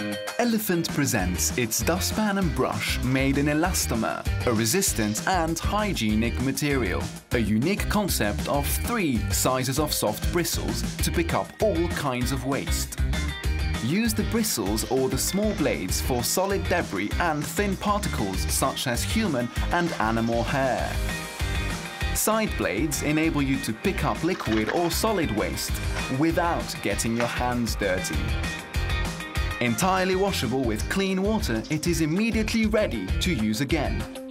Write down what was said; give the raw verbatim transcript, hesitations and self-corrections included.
Elephant presents its dustpan and brush made in elastomer, a resistant and hygienic material. A unique concept of three sizes of soft bristles to pick up all kinds of waste. Use the bristles or the small blades for solid debris and thin particles such as human and animal hair. Side blades enable you to pick up liquid or solid waste without getting your hands dirty. Entirely washable with clean water, it is immediately ready to use again.